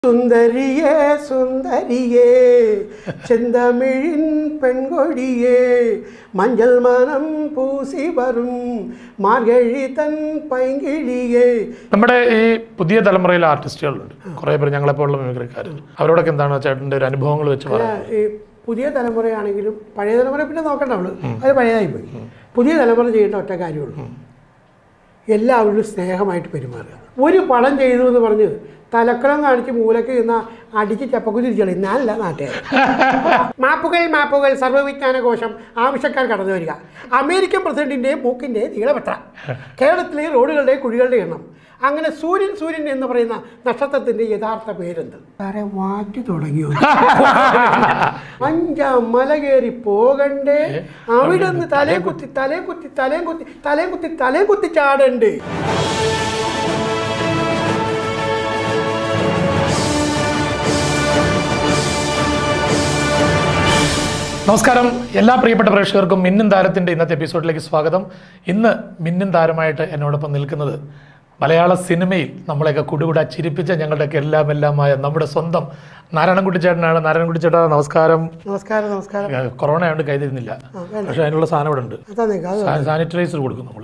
സുന്ദരിയേ സുന്ദരിയേ ചെന്തമിഴിൻ പെൺകൊടിയേ മഞ്ഞൾ മനം പൂസി വരും മാർഗഴി തൻ പൈങ്കിളിയേ. നമ്മുടെ ഈ പുതിയ തലമുറയിലെ ആർട്ടിസ്റ്റുകളുണ്ട്, കുറേ പേര് ഞങ്ങളെപ്പോലുള്ള മിമിക്രിക്കാർ. അവരോടൊക്കെ എന്താണ് ചേട്ടൻ്റെ ഒരു അനുഭവങ്ങൾ വെച്ച് പറയാം? ഈ പുതിയ തലമുറയാണെങ്കിലും പഴയ തലമുറ പിന്നെ നോക്കണ്ട, അത് പഴയതായി പോയി. പുതിയ തലമുറ ചെയ്യേണ്ട ഒറ്റ കാര്യമുള്ളൂ, എല്ലാവരും സ്നേഹമായിട്ട് പെരുമാറുക. ഒരു പടം ചെയ്തു എന്ന് പറഞ്ഞ് തലക്കളം കാണിച്ച് മൂലക്ക് നിന്ന അടിച്ച് ചപ്പക്കുതിരിച്ചളി ഞാനല്ല നാട്ടുകാർ. മാപ്പുകൾ മാപ്പുകൾ സർവ്വവിജ്ഞാനകോശം ആവശ്യക്കാർ കടന്നു വരിക. അമേരിക്കൻ പ്രസിഡന്റിൻ്റെ മൂക്കിൻ്റെ നീളമെത്ര, കേരളത്തിലെ റോഡുകളുടെ കുഴികളുടെ എണ്ണം, അങ്ങനെ സൂര്യൻ സൂര്യൻ എന്ന് പറയുന്ന നക്ഷത്രത്തിൻ്റെ യഥാർത്ഥ പേരെന്ത്? സാറേ വാറ്റ് തുടങ്ങിയോ? 5 മല കയറി പോകണ്ടേ, അവിടെ നിന്ന് തലയും കുത്തി തലയും കുത്തി തലയും കുത്തി തലയും കുത്തി തലയും കുത്തി ചാടണ്ട്. നമസ്കാരം, എല്ലാ പ്രിയപ്പെട്ട പ്രേക്ഷകർക്കും മിന്നും താരത്തിൻ്റെ ഇന്നത്തെ എപ്പിസോഡിലേക്ക് സ്വാഗതം. ഇന്ന് മിന്നും താരമായിട്ട് എന്നോടൊപ്പം നിൽക്കുന്നത് മലയാള സിനിമയിൽ നമ്മളെയൊക്കെ കുടുകൂടാ ചിരിപ്പിച്ച ഞങ്ങളുടെയൊക്കെ എല്ലാമായ നമ്മുടെ സ്വന്തം നാരായണൻകുട്ടി ചേട്ടനാണ്. നാരായണൻകുട്ടി ചേട്ടാ നമസ്കാരം. നമസ്കാരം. നമസ്കാരം. കൊറോണ ആയതുകൊണ്ട് കൈതരുന്നില്ല, പക്ഷെ അതിനുള്ള സാധനം ഇവിടെ ഉണ്ട്. സാനിറ്റൈസർ കൊടുക്കും നമ്മൾ.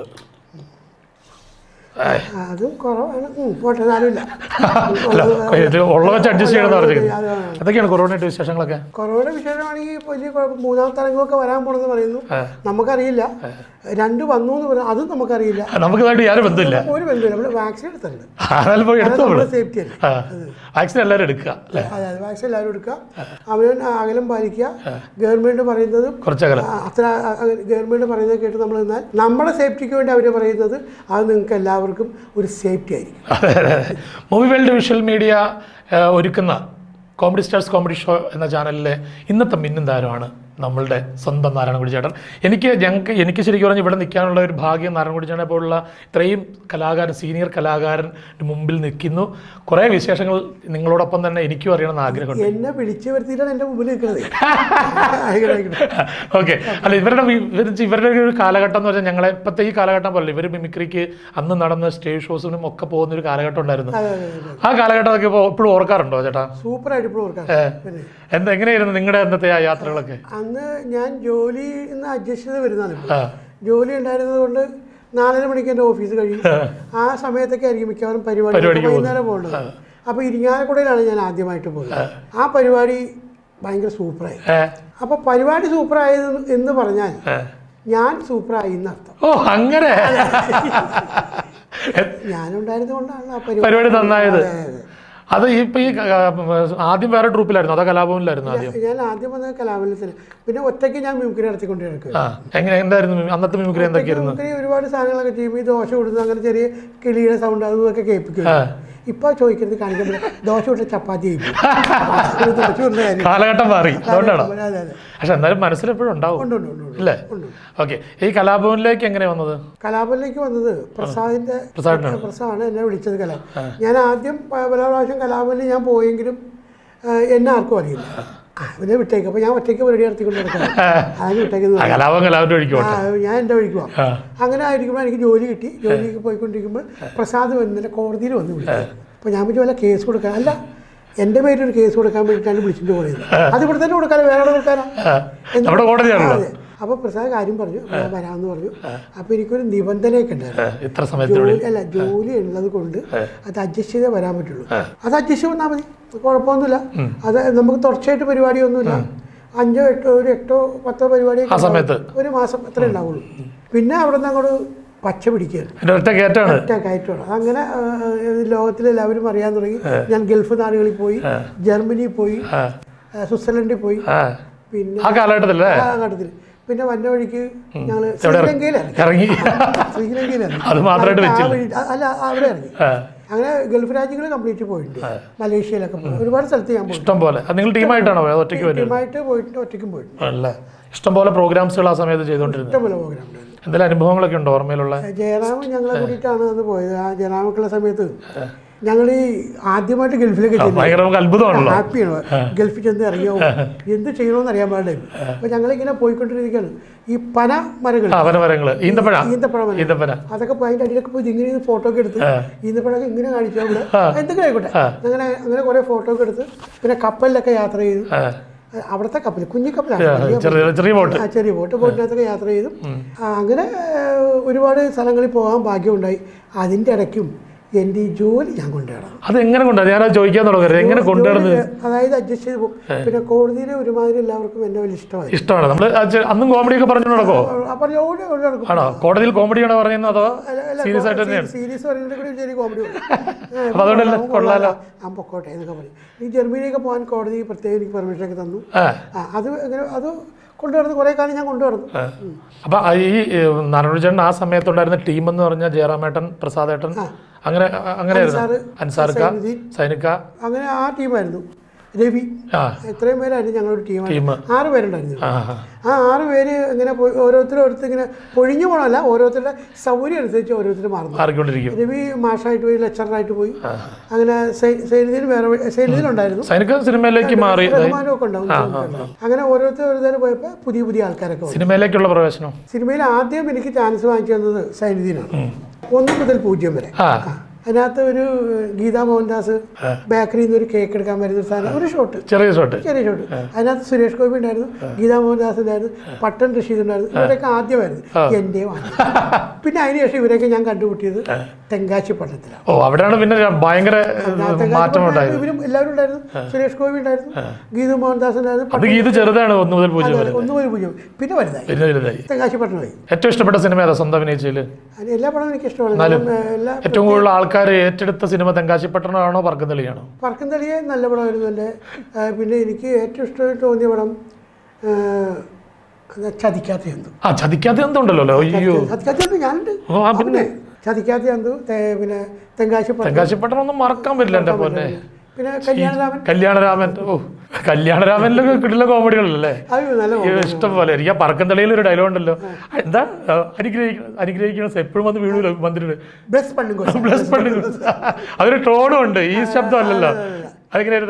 അതും കുറവാണ്, പോട്ടെ, സാരമില്ല. ഉള്ള വെച്ച് അഡ്ജസ്റ്റ് ചെയ്യണമെന്ന് പറഞ്ഞിരിക്കുന്നത്. അതൊക്കെയാണ് കൊറോണയുടെ വിശേഷങ്ങളൊക്കെ. കൊറോണ വിശേഷമാണെങ്കിൽ വലിയ കുഴപ്പം, 3ാം തരംഗമൊക്കെ വരാൻ പോണെന്ന് പറയുന്നു. നമുക്കറിയില്ല. 2 വന്നു എന്ന് പറയുന്നത് അതും നമുക്കറിയില്ല. നമുക്ക് യാതൊരു ബന്ധമില്ല, ഒരു ബന്ധമില്ല. നമ്മൾ വാക്സിൻ എടുത്തിട്ടുണ്ട്, സേഫ്റ്റി അല്ലേ. വാക്സിൻ എല്ലാവരും എടുക്കുക. അതെ, വാക്സിൻ എല്ലാവരും എടുക്കുക. അവൻ അകലം പാലിക്കുക. ഗവൺമെന്റ് പറയുന്നത് അത്ര ഗവൺമെന്റ് പറയുന്നത് കേട്ട് നമ്മൾ നിന്നാൽ നമ്മുടെ സേഫ്റ്റിക്ക് വേണ്ടി അവർ പറയുന്നത് അത് നിങ്ങൾക്ക് എല്ലാവർക്കും ഒരു സേഫ്റ്റി ആയിരിക്കും. മൂവി വേൾഡ് വിഷ്വൽ മീഡിയ ഒരുക്കുന്ന കോമഡി സ്റ്റാർസ് കോമഡി ഷോ എന്ന ചാനലിലെ ഇന്നത്തെ മിന്നും താരമാണ് നമ്മളുടെ സ്വന്തം നാരായണൻകുട്ടി ചേട്ടൻ. എനിക്ക് ശരിക്കും പറഞ്ഞാൽ ഇവിടെ നിൽക്കാനുള്ള ഒരു ഭാഗ്യം നാരായണൻകുട്ടി ചേട്ടനെ പോലുള്ള ഇത്രയും സീനിയർ കലാകാരൻ മുമ്പിൽ നിൽക്കുന്നു. കുറേ വിശേഷങ്ങൾ നിങ്ങളോടൊപ്പം തന്നെ എനിക്കും അറിയണമെന്ന് ആഗ്രഹമുണ്ട്. എന്നെ വിളിച്ചു വരുത്തിയിട്ടാണ് എൻ്റെ മുമ്പിൽ നിൽക്കുന്നത്. ഓക്കെ, അല്ല ഇവരുടെ ഒരു കാലഘട്ടം എന്ന് പറഞ്ഞാൽ ഞങ്ങളെ ഇപ്പോഴത്തെ ഈ കാലഘട്ടം പോലെ ഇവർ മിമിക്രിക്ക് അന്ന് നടന്ന സ്റ്റേജ് ഷോസിനും ഒക്കെ പോകുന്ന ഒരു കാലഘട്ടം ഉണ്ടായിരുന്നു. ആ കാലഘട്ടമൊക്കെ ഇപ്പോഴും ഓർക്കാറുണ്ടോ ചേട്ടാ? സൂപ്പറായിട്ട് ഇപ്പോഴും ഓർക്കാം. എങ്ങനെയായിരുന്നു നിങ്ങളുടെ അന്നത്തെ ആ യാത്രകളൊക്കെ? അന്ന് ഞാൻ ജോലി അധ്യക്ഷത വരുന്നതാണ്. ജോലി ഉണ്ടായിരുന്നത് കൊണ്ട് 4:30 മണിക്ക് എൻ്റെ ഓഫീസ് കഴിയും. ആ സമയത്തൊക്കെ ആയിരിക്കും മിക്കവാറും പരിപാടി വൈകുന്നേരം പോകേണ്ടത്. അപ്പോൾ ഇരിങ്ങാലക്കുടയിലാണ് ഞാൻ ആദ്യമായിട്ട് പോയത്. ആ പരിപാടി ഭയങ്കര സൂപ്പറായി. അപ്പോൾ പരിപാടി സൂപ്പറായത് എന്ന് പറഞ്ഞാൽ ഞാൻ സൂപ്പറായി എന്നർത്ഥം. ഓ, അങ്ങനെ ഞാനുണ്ടായിരുന്നത് കൊണ്ടാണ് ആ പരിപാടി നന്നായത്. അത് ഇപ്പം ഈ ആദ്യം വേറെ ട്രൂപ്പിലായിരുന്നു, അതോ കലാഭവനിലായിരുന്നു? ഞാൻ ആദ്യം വന്നത് കലാഭവനത്തിന്, പിന്നെ ഒറ്റയ്ക്ക് ഞാൻ മിമിക്രി നടത്തിക്കൊണ്ട് കിടക്കുക. എന്തായിരുന്നു അന്നത്തെ മിമിക്രി? എന്തൊക്കെയായിരുന്നു? ഒരുപാട് സാധനങ്ങളൊക്കെ ചെയ്യും. ഈ ദോശ കൊടുക്കുന്നത്, അങ്ങനെ ചെറിയ കിളിയുടെ സൗണ്ട് അതൊക്കെ കേൾപ്പിക്കും. ഇപ്പൊ ചോദിക്കരുത്, കാണിക്കുമ്പോൾ ദോശ വിട്ട ചപ്പാത്തി കാലഘട്ടം മാറി. പക്ഷെ എന്തായാലും മനസ്സിലെപ്പോഴും ഉണ്ടാവും അല്ലേ? ഓക്കെ, ഈ കലാഭവനിലേക്ക് എങ്ങനെ വന്നത്? കലാഭവനിലേക്ക് വന്നത് പ്രസാദാണ് എന്നെ വിളിച്ചത്. ഞാൻ ആദ്യം പല പ്രാവശ്യം കലാഭവനിൽ ഞാൻ പോയെങ്കിലും എന്നെ ആർക്കും അറിയില്ല. അവനെ വിട്ടേക്ക്. അപ്പോൾ ഞാൻ ഒറ്റയ്ക്ക് പരിപാടി നടത്തിക്കൊണ്ട് നടക്കാം. അതിന് വിട്ടേക്കുന്നത് ഞാൻ എൻ്റെ വഴിക്ക് പോകാം. അങ്ങനെ ആയിരിക്കുമ്പോൾ എനിക്ക് ജോലി കിട്ടി. ജോലിക്ക് പോയിക്കൊണ്ടിരിക്കുമ്പോൾ പ്രസാദ് വന്നിട്ട് കോടതിയിൽ വന്ന് വിളിച്ചു. അപ്പോൾ ഞാൻ പറ്റി വല്ല കേസ് കൊടുക്കാൻ, അല്ല എൻ്റെ പേരിലൊരു കേസ് കൊടുക്കാൻ വേണ്ടിയിട്ടാണ് വിളിച്ചിട്ട് പോയത്. അത് ഇവിടെ തന്നെ കൊടുക്കാനോ വേറെ കൊടുക്കാനോ? അതെ. അപ്പോൾ പ്രസാദ് കാര്യം പറഞ്ഞു, ഞാൻ വരാമെന്ന് പറഞ്ഞു. അപ്പോൾ എനിക്കൊരു നിബന്ധനയൊക്കെ ഉണ്ടായിരുന്നു. ജോലി ഉള്ളത് കൊണ്ട് അത് അഡ്ജസ്റ്റ് ചെയ്തേ വരാൻ പറ്റുള്ളൂ. അത് അഡ്ജസ്റ്റ് വന്നാൽ മതി, കുഴപ്പമൊന്നുമില്ല. അത് നമുക്ക് തുടർച്ചയായിട്ട് പരിപാടിയൊന്നുമില്ല. 5, 8, 10 പരിപാടിയൊക്കെ ഒരു മാസം എത്ര ഉണ്ടാവുള്ളൂ. പിന്നെ അവിടെ നിന്ന് അങ്ങോട്ട് പച്ച പിടിക്കുകയാണ്, ഒറ്റ കയറ്റമാണ്. അങ്ങനെ ലോകത്തിലെല്ലാവരും അറിയാൻ തുടങ്ങി. ഞാൻ ഗൾഫ് നാടുകളിൽ പോയി, ജർമ്മനിയിൽ പോയി, സ്വിറ്റ്സർലൻഡിൽ പോയി. പിന്നെ ആ കാലഘട്ടത്തിൽ പിന്നെ വന്ന വഴിക്ക് ഞങ്ങൾ ശ്രീലങ്കയിലായിരുന്നു. അല്ല, അവിടെ ഇറങ്ങി. അങ്ങനെ ഗൾഫ് രാജ്യങ്ങൾ കംപ്ലീറ്റ് പോയിട്ടുണ്ട്. മലേഷ്യയിലൊക്കെ പോയി, ഒരുപാട് സ്ഥലത്ത് ഞാൻ പോയി. ടീമായിട്ട് പോയിട്ടുണ്ട്, ഒറ്റയ്ക്കും പോയിട്ടുണ്ട്. ഇഷ്ടംപോലെ പ്രോഗ്രാംസുകൾ ആ സമയത്ത് ചെയ്തുകൊണ്ടിരുന്നു. ഇഷ്ടംപോലെ പ്രോഗ്രാം. എന്തെങ്കിലും അനുഭവങ്ങളൊക്കെ ഉണ്ടോ ഓർമ്മയിലുള്ള? ജയറാം ഞങ്ങളെ കൂടിയിട്ടാണ് അന്ന് പോയത്. ആ ജയറാമൊക്കെയുള്ള സമയത്ത് ഞങ്ങൾ ഈ ആദ്യമായിട്ട് ഗൾഫിലേക്ക് അത്ഭുതമാണല്ലോ, ഹാപ്പിയാണ്. ഗൾഫിൽ ചെന്ന് ഇറങ്ങിയോ എന്ത് ചെയ്യണമെന്ന് അറിയാൻ പാടില്ല. അപ്പോൾ ഞങ്ങളിങ്ങനെ പോയിക്കൊണ്ടിരിക്കുകയാണ്. ഈ പന മരങ്ങൾ, ഈന്തപ്പഴം, അതൊക്കെ അതിൻ്റെ അടിയിലൊക്കെ പോയി ഇങ്ങനെ ഫോട്ടോ ഒക്കെ എടുത്ത് ഈന്തപ്പഴമൊക്കെ ഇങ്ങനെ കാണിച്ചു അവിടെ എന്തെങ്കിലും ആയിക്കോട്ടെ. അങ്ങനെ കുറേ ഫോട്ടോ ഒക്കെ എടുത്ത് പിന്നെ കപ്പലിലൊക്കെ യാത്ര ചെയ്തു. അവിടുത്തെ കപ്പൽ കുഞ്ഞി കപ്പലാണ്, ചെറിയ ബോട്ടിനകത്തൊക്കെ യാത്ര ചെയ്തു. അങ്ങനെ ഒരുപാട് സ്ഥലങ്ങളിൽ പോകാൻ ഭാഗ്യമുണ്ടായി. അതിൻ്റെ ഇടയ്ക്കും എൻ്റെ ഈ ജോലി ഞാൻ കൊണ്ടുവരണം. അതെങ്ങനെ കൊണ്ടുവരണം? ഞാൻ ചോദിക്കാൻ തുടങ്ങരുത്, എങ്ങനെ കൊണ്ടുവരുന്നത്? അതായത് അഡ്ജസ്റ്റ് ചെയ്ത് പോകും. പിന്നെ കോടതിയിലെ ഒരുമാതിരി എല്ലാവർക്കും എന്നെ വലിയ ഇഷ്ടമാണ്. നമ്മൾ അന്നും കോമഡി ഒക്കെ പറഞ്ഞു നടക്കോ? ആണോ? കോടതിയിൽ കോമഡിയാണോ പറയുന്നത് അതോ സീരിയസ് ആയിട്ട് തന്നെയാണ്? സീരിയസ് പറയുന്നത് കൂടി ചെറിയ കോമഡി അതുകൊണ്ടല്ലേ കൊള്ളാലോ, ഞാൻ പൊക്കോട്ടെ എന്നൊക്കെ പറയും. ഈ ജർമ്മനിയൊക്കെ പോകാൻ കോടതി പ്രത്യേകം എനിക്ക് പെർമിഷനൊക്കെ തന്നു. അത് കൊണ്ടുവരുന്നത് കുറേ കാലം ഞാൻ കൊണ്ടുവരുന്നു. അപ്പം ഈ നാരായണചേട്ടൻ ആ സമയത്തുണ്ടായിരുന്ന ടീം എന്ന് പറഞ്ഞാൽ ജയറാമേട്ടൻ, പ്രസാദേട്ടൻ, അങ്ങനെയായിരുന്നു, അൻസാർക്ക, സൈനിക, അങ്ങനെ ആ ടീമായിരുന്നു. രവി, എത്രയും പേരായിരുന്നു ഞങ്ങളൊരു ടീം. 6 പേരുണ്ടായിരുന്നു. ആ 6 പേര് ഇങ്ങനെ ഓരോരുത്തരും ഇങ്ങനെ പൊഴിഞ്ഞു പോകണമല്ല, ഓരോരുത്തരുടെ സൗകര്യം അനുസരിച്ച് ഓരോരുത്തർ മാറുന്നു. രവി മാഷായിട്ട് പോയി, ലെക്ചറായിട്ട് പോയി. അങ്ങനെ സൈനികനുണ്ടായിരുന്നു, സിനിമയിലേക്ക് മാറി, ഒക്കെ ഉണ്ടാവും. അങ്ങനെ ഓരോരുത്തർ പോയപ്പോൾ പുതിയ ആൾക്കാരൊക്കെ സിനിമയിലേക്കുള്ള പ്രവേശനം. സിനിമയിൽ ആദ്യം എനിക്ക് ചാൻസ് വാങ്ങിച്ചു തന്നത് സൈനികനാണ്. 1 മുതൽ 0 വരെ. അതിനകത്ത് ഒരു ഗീതാ മോഹൻദാസ് ബേക്കറിയിൽ നിന്ന് ഒരു കേക്ക് എടുക്കാൻ വരുന്ന ഒരു സാധനം, ഒരു ചെറിയ ഷോട്ട്. അതിനകത്ത് സുരേഷ് ഗോപി ഉണ്ടായിരുന്നു, ഗീതാ മോഹൻദാസ് ഉണ്ടായിരുന്നു, പട്ടൻ റഷീദ് ഉണ്ടായിരുന്നു. ഇവരൊക്കെ ആദ്യമായിരുന്നു എൻ്റെ. പിന്നെ അതിനുശേഷം ഇവരൊക്കെ ഞാൻ കണ്ടുപിട്ടിയത് തെങ്കാശിപ്പട്ടണത്തിലാണ്. ഇവരും എല്ലാവരും ഉണ്ടായിരുന്നു. സുരേഷ് ഗോപി ഉണ്ടായിരുന്നു, ഗീതു മോഹൻദാസ് ഉണ്ടായിരുന്നു. 1 മുതൽ 0. പിന്നെ വലുതായി തെങ്കാശിപ്പട്ടണമായി. ഏറ്റവും ഇഷ്ടപ്പെട്ട സിനിമ ഏതാ സ്വന്തം അഭിനയിച്ചതിൽ? എല്ലാ പടവും എനിക്ക് ഇഷ്ടമാണ്. ഏറ്റവും കൂടുതൽ ആൾക്കാർ ഏറ്റെടുത്ത സിനിമ തെങ്കാശിപ്പട്ടണമാണോ പറക്കുംതളിയാണോ? പറക്കുംതളിയെ നല്ല പടമായിരുന്നു എൻ്റെ. പിന്നെ എനിക്ക് ഏറ്റവും ഇഷ്ടമായിട്ട് തോന്നിയ പടം ചതിക്കാത്ത എന്തു. ചതിക്കാത്ത എന്തുണ്ടല്ലോ, ചതിക്കാത്ത എന്തു ഞാനുണ്ട്. ചതിക്കാത്ത എന്തു, പിന്നെ തെങ്കാശിപ്പട്ടണം ഒന്നും മറക്കാൻ പറ്റില്ല എൻ്റെ പോലെ. പിന്നെ കല്യാണരാമൻ. കല്യാണരാമനിലൊക്കെ കിട്ടുന്ന കോമഡികളല്ലേ ഇഷ്ടം പോലെ. എനിക്ക് ആ പറക്കന്തളിയിൽ ഒരു ഡയലോഗ് ഉണ്ടല്ലോ, എന്താ അനുഗ്രഹിക്കണം എപ്പോഴും വന്ന് വീണു വന്നിട്ടുണ്ട്, അതൊരു ടോണും ഉണ്ട്, ഈ ശബ്ദം അല്ലല്ലോ. അതെങ്ങനെയായിരുന്നു?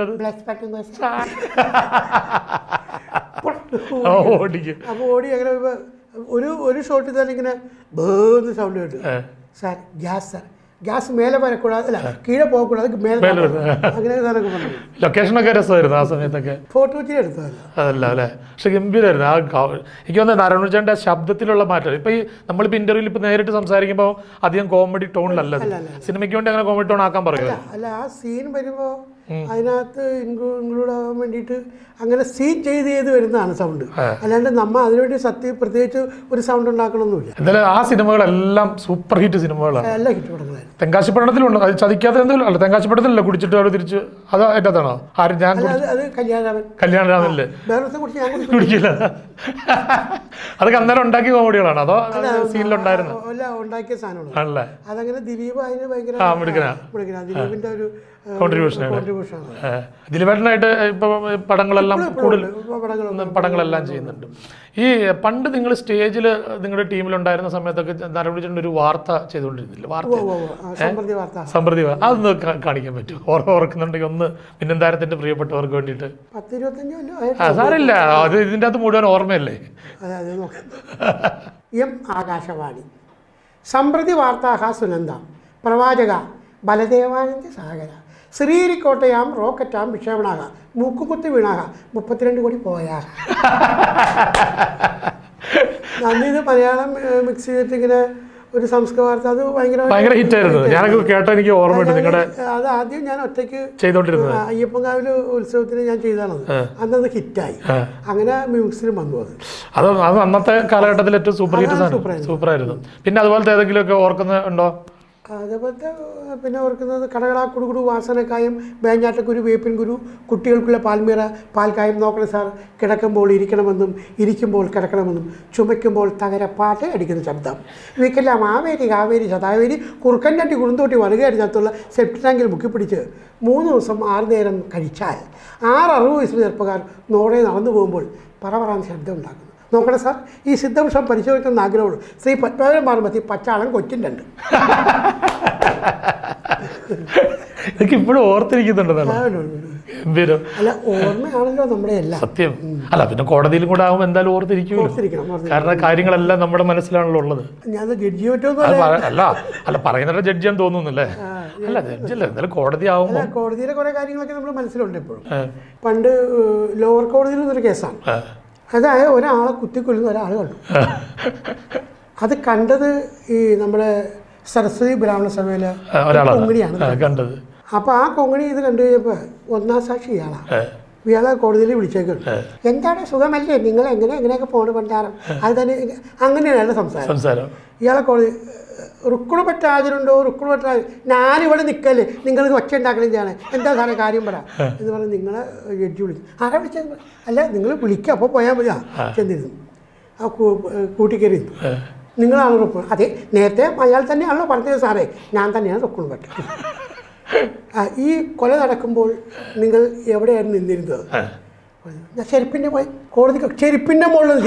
ഓടി അങ്ങനെ ഒരു ഷോട്ടിൽ തന്നെ ഇങ്ങനെ സൗണ്ട് കേട്ടു. സാർ ഗ്യാസ് മേലെ വരക്കൂടാതെ, അല്ല കീഴെ പോകக்கூടാതെ, മേലെ അങ്ങനെ ലൊക്കേഷനൊക്കെ രസമായിരുന്നു ആ സമയത്തൊക്കെ. ഫോട്ടോ എടുത്തതല്ല അതല്ല അല്ലേ, പക്ഷെ ഗംഭീരമായിരുന്നു. എനിക്ക് തോന്നുന്നത് നാരായണചേട്ടൻ്റെ ശബ്ദത്തിലുള്ള മാറ്റം. ഇപ്പം ഈ നമ്മളിപ്പോൾ ഇന്റർവ്യൂവിൽ ഇപ്പം നേരിട്ട് സംസാരിക്കുമ്പോൾ അധികം കോമഡി ടോണിലല്ല, സിനിമയ്ക്ക് വേണ്ടി അങ്ങനെ കോമഡി ടോൺ ആക്കാൻ പറയുക അല്ല. ആ സീൻ വരുമ്പോൾ അതിനകത്ത് ഇൻക്ലൂഡ് ആവാൻ വേണ്ടിയിട്ട് അങ്ങനെ സീൻ ചെയ്ത് വരുന്നതാണ് സൗണ്ട്. അല്ലാണ്ട് നമ്മൾ അതിനുവേണ്ടി പ്രത്യേകിച്ച് ഒരു സൗണ്ട് ഉണ്ടാക്കണമെന്നില്ല. എന്തായാലും ആ സിനിമകളെല്ലാം സൂപ്പർ ഹിറ്റ് സിനിമകളാണ്, എല്ലാ ഹിറ്റ് പടങ്ങളായിരുന്നു. തെങ്കാശിപ്പട്ടണത്തിലുണ്ട്, അത് ചതിക്കാത്ത എന്തെങ്കിലും അല്ല, തെങ്കാശിപ്പട്ടണത്തിലല്ല കുടിച്ചിട്ട് അവിടെ തിരിച്ച് അത് അതിൻ്റെതാണോ? കല്യാണരാമനില് കുടിക്കില്ല. അതൊക്കെ അന്നേരം ഉണ്ടാക്കിയ കോമഡികളാണ് അതോ സീനിലുണ്ടായിരുന്നു? ഉണ്ടാക്കിയ സാധനമാണ്. അതങ്ങനെ ദിലീപ് അതിന് ഭയങ്കര ദിലീപിന്റെ ഒരു ദിലീപേട്ടനായിട്ട് ഇപ്പൊ പടങ്ങളെല്ലാം കൂടുതൽ പടങ്ങളെല്ലാം ചെയ്യുന്നുണ്ട്. ഈ പണ്ട് നിങ്ങൾ സ്റ്റേജിൽ നിങ്ങളുടെ ടീമിലുണ്ടായിരുന്ന സമയത്തൊക്കെ നാരായണചേട്ടൻ ഒരു വാർത്ത ചെയ്തുകൊണ്ടിരുന്നില്ല, സമൃദ്ധി വാർത്ത, അതൊന്ന് കാണിക്കാൻ പറ്റുമോ? ഓർക്കുന്നുണ്ടെങ്കിൽ ഒന്ന് പിന്നെന്താരത്തിന്റെ പ്രിയപ്പെട്ടവർക്ക് വേണ്ടിയിട്ട്. സാറില്ല, അത് ഇതിൻ്റെ അകത്ത് മുഴുവൻ ഓർമ്മയല്ലേ. ആകാശവാണി സമൃദ്ധി വാർത്താഹ സുനന്ദ പ്രവാചക ബലദേവാനന്ദ സാഗര ശ്രീരിക്കോട്ടയാം റോക്കറ്റാം വിക്ഷേപണാക മൂക്കുകുത്തി വീണാക 32 കോടി പോയാ. ഇത് മലയാളം മിക്സ് ചെയ്തിട്ട് ഇങ്ങനെ ഒരു സംസ്കൃത വാർത്ത, അത് ഭയങ്കര ഹിറ്റായിരുന്നു. ഞാനൊക്കെ കേട്ടോ, എനിക്ക് ഓർമ്മയുണ്ട് നിങ്ങളുടെ. അത് ആദ്യം ഞാൻ ഒറ്റയ്ക്ക് ചെയ്തോണ്ടിരുന്നത് അയ്യപ്പൻകാവില് ഉത്സവത്തിന് ഞാൻ ചെയ്തതാണത്. അന്നത് ഹിറ്റായി. അങ്ങനെ മ്യൂസിലും വന്നു. അത് അന്നത്തെ കാലഘട്ടത്തിൽ ഏറ്റവും സൂപ്പർ ഹിറ്റ്, സൂപ്പറായിരുന്നു. പിന്നെ അതുപോലത്തെ ഏതെങ്കിലുമൊക്കെ ഓർക്കുന്നുണ്ടോ? അതേപോലത്തെ പിന്നെ ഓർക്കുന്നത് കടകളാ കുടുകുടു വാസനക്കായം വേഞ്ഞാട്ടക്കുരു വേപ്പിൻ കുരു കുട്ടികൾക്കുള്ള പാൽമീറ പാൽക്കായം നോക്കണം സാർ കിടക്കുമ്പോൾ ഇരിക്കണമെന്നും ഇരിക്കുമ്പോൾ കിടക്കണമെന്നും ചുമയ്ക്കുമ്പോൾ തകരപ്പാട്ട് അടിക്കുന്ന ശബ്ദം ഇവയ്ക്കെല്ലാം ആവേരി കാവേരി ശതാവേരി കുറുക്കൻചട്ടി കുറുന്തോട്ടി വറുകയടിനകത്തുള്ള സെപ്റ്റി ടാങ്കിൽ മുക്കിപ്പിടിച്ച് 3 ദിവസം 6 നേരം കഴിച്ചാൽ 6-60 വയസ്സിൽ ചെറുപ്പക്കാർ നോടെ നടന്നു പോകുമ്പോൾ പറപറാൻ ശബ്ദം ഉണ്ടാക്കുന്നു. നോക്കണം സാർ, ഈ സിദ്ധവൃക്ഷം പരിശോധിക്കുന്ന ആഗ്രഹമുള്ളൂ. ശ്രീ പത്മനാഭൻ പാർവതി പച്ചാളം കൊച്ചിൻ്റെ ഉണ്ട്. ഇതൊക്കെ ഇപ്പോഴും ഓർത്തിരിക്കുന്നുണ്ടെന്നാണ് ഗംഭീരം. അല്ല, ഓർമ്മയാണല്ലോ നമ്മുടെ എല്ലാം. സത്യം. അല്ല പിന്നെ കോടതിയിലും കൂടെ ആകുമ്പോൾ എന്തായാലും ഓർത്തിരിക്കുമല്ലോ. കാരണം കാര്യങ്ങളെല്ലാം നമ്മുടെ മനസ്സിലാണല്ലോ ഉള്ളത്. ഞാൻ ജഡ്ജി പറ്റുമോ അല്ല പറയുന്ന ജഡ്ജിയാന്ന് തോന്നുന്നല്ലേ? അല്ല ജഡ്ജല്ല, എന്തായാലും കോടതി ആവുമ്പോൾ കോടതിയിലെ കുറെ കാര്യങ്ങളൊക്കെ നമ്മുടെ മനസ്സിലുണ്ട് ഇപ്പോഴും. പണ്ട് ലോവർ കോടതിയിൽ നിന്നൊരു കേസാണ്. അതായത് ഒരാളെ കുത്തിക്കൊല്ലുന്ന ഒരാൾ കണ്ടു. അത് കണ്ടത് ഈ നമ്മുടെ സരസ്വതി ബ്രാഹ്മണ സഭയിലെ കൊങ്ങിണിയാണ് കണ്ടത്. അപ്പോൾ ആ കൊങ്ങിണി ഇത് കണ്ടു കഴിഞ്ഞപ്പോൾ ഒന്നാം സാക്ഷി ഇയാളാണ്. ഇയാളെ കോടതിയിൽ വിളിച്ചേക്കുണ്ട്. എന്താണ് സുഖമല്ലേ, നിങ്ങൾ എങ്ങനെയൊക്കെ പോണ് പണ്ടാരം, അത് തന്നെ അങ്ങനെയാണ് സംസാരം. ഇയാളെ കോടതി റുക്കുണ പറ്റാതിരുണ്ടോ, റുക്കുണ പറ്റാ, ഞാനിവിടെ നിൽക്കല്ലേ, നിങ്ങൾ ഒച്ച ഉണ്ടാക്കലും ചെയ്യണേ, എന്താ സാറേ കാര്യം പറ എന്ന് പറഞ്ഞ് നിങ്ങളെ ജഡ്ജി വിളിച്ചു. ആരാ വിളിച്ചത്? അല്ല നിങ്ങൾ വിളിക്കുക, അപ്പോൾ പോയാൽ മതി. ചെന്നിരുന്നു. ആ കൂട്ടിക്കയറി നിങ്ങളാണ് റുക്കുണ. അതെ, നേരത്തെ അയാൾ തന്നെയാണല്ലോ പറഞ്ഞത് സാറേ, ഞാൻ തന്നെയാണ് റുക്കുണ പറ്റ. ഈ കൊല നടക്കുമ്പോൾ നിങ്ങൾ എവിടെയായിരുന്നു നിന്നിരുന്നത്? ഞാൻ ചെരുപ്പിൻ്റെ പോയി കോടതി ചെരുപ്പിൻ്റെ മുകളിൽ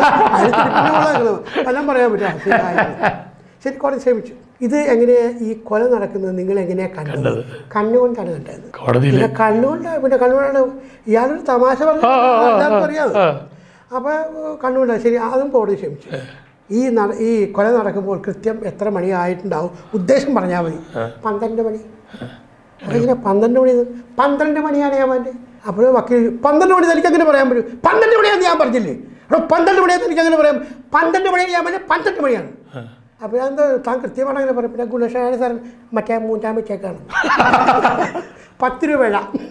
എല്ലാം പറയാൻ പറ്റുക. ശരി, കോടതി ക്ഷമിച്ചു. ഇത് എങ്ങനെയാണ് ഈ കൊല നടക്കുന്നത് നിങ്ങൾ എങ്ങനെയാണ് കണ്ടത്? കണ്ണുകൊണ്ടാണ് കണ്ടത്. പിന്നെ കണ്ണുകൊണ്ടാണ് ഇയാളൊരു തമാശ പറഞ്ഞു എല്ലാവർക്കും അറിയാതെ. അപ്പോൾ കണ്ണുകൊണ്ടാണ്. ശരി, അതും കോടതി ക്ഷമിച്ചു. ഈ കൊല നടക്കുമ്പോൾ കൃത്യം എത്ര മണി ആയിട്ടുണ്ടാവും ഉദ്ദേശം പറഞ്ഞാൽ മതി. 12 മണി. അതിങ്ങനെ 12 മണിയാണ് ഞാൻ വേണ്ടത്. അപ്പോൾ വക്കീൽ 12 മണി തനിക്ക് അങ്ങനെ പറയാൻ പറ്റും? 12 മണിയാണെന്ന് ഞാൻ പറഞ്ഞില്ലേ? 12 മണിയാണ് തനിക്ക് അങ്ങനെ പറയാം? 12 മണിയാണ് ഞാൻ പറഞ്ഞത്, 12 മണിയാണ്. അപ്പോൾ എന്താ താൻ കൃത്യമായിട്ട് അങ്ങനെ പറയും? പിന്നെ ഗുണശാല സാർ മറ്റേ 3-ാം വെച്ചേക്കാണ് 10 രൂപ.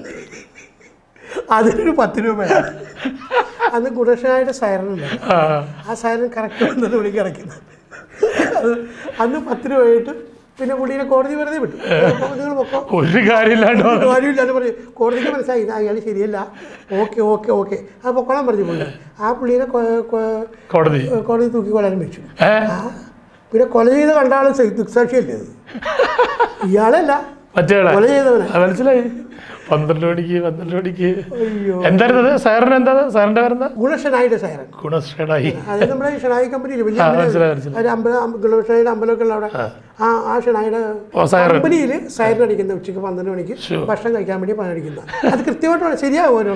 അതിനൊരു 10 രൂപ. അന്ന് ഗുണശാലയുടെ സൈറനുണ്ട്. ആ സൈറൻ കറക്റ്റ് 12 മണിക്ക് കിടക്കുന്നത്. അത് അന്ന് 10 രൂപയായിട്ട് പിന്നെ പുള്ളിനെ കോടതി വെറുതെ വിട്ടു. നിങ്ങൾ ഒരു കാര്യമില്ലാണ്ട് പറയും. കോടതിക്ക് മനസ്സിലായി അയാൾ ശരിയല്ല, ഓക്കെ അത് പൊക്കോളാൻ പറഞ്ഞു പുള്ളി. ആ പുള്ളീനെ കോടതി തൂക്കിക്കൊള്ളാനും വെച്ചു. പിന്നെ കൊല ചെയ്ത് കണ്ട ആൾ ദുഃസാക്ഷിയല്ലേ? ഇയാളല്ല, കൊല ചെയ്തവനാ. മനസ്സിലായി. 12 മണിക്ക് എന്തായിരുന്നത് സൈറൻ? എന്താ സൈറന്റെ പേരെന്താ? ഗുണഷനായിയുടെ സൈറൻ. ഗുണഷനായി. അതായത് നമ്മുടെ ഷനായി കമ്പനിയിൽ വലിയ ഗുണഷനായിയുടെ അമ്പലമൊക്കെ ഉള്ള അവിടെ ആ ഷനായിയുടെ കമ്പനിയിൽ സൈറൻ അടിക്കുന്ന ഉച്ചയ്ക്ക് 12 മണിക്ക് ഭക്ഷണം കഴിക്കാൻ വേണ്ടി പണിയടിക്കുന്ന. അത് കൃത്യമായിട്ട് ശരിയാവുമല്ലോ.